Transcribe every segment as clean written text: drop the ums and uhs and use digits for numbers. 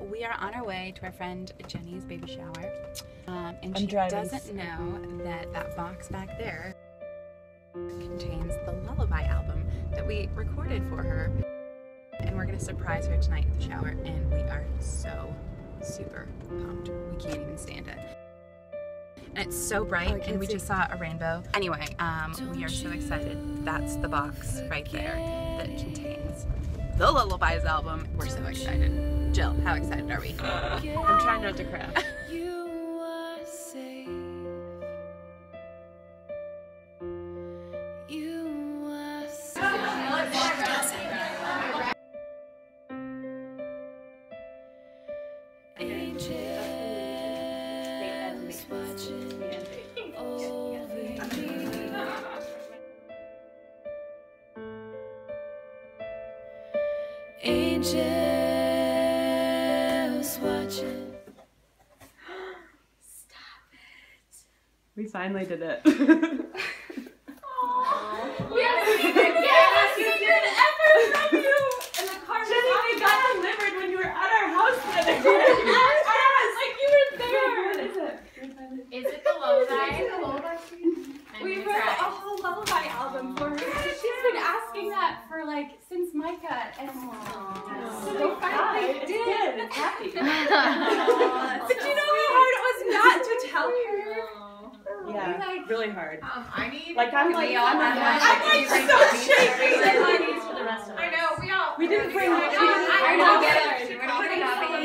we are on our way to our friend Jenny's baby shower. And she doesn't know that that box back there contains the Lullaby album that we recorded for her. And we're gonna surprise her tonight at the shower, and we are so super pumped. We can't even stand it. And it's so bright, and we just saw a rainbow. Anyway, we are so excited. That's the box right there that contains the Lullabies album. We're so excited. Jill, how excited are we? I'm trying not to cry. Angels watching. Stop it. We finally did it. We haven't seen the gas. You did an effort from you. And the car Jenny, we got delivered when you were at our house the other day. like you were there. What is it? Is it the lullaby? We wrote a whole lullaby album for her. She's been asking that for like since Micah, and so we finally did. Good. It's happy. But you know how hard it was not to tell her? Yeah, Like, really hard. I need. Like I'm like I'm like so shaky. I know we all. We didn't bring. I know. Get it. We're putting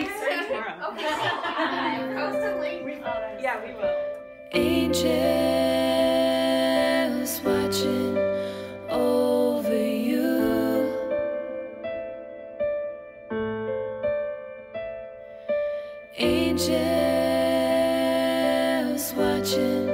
Post a link. Yeah, we will. Angels watching over you. Angels watching.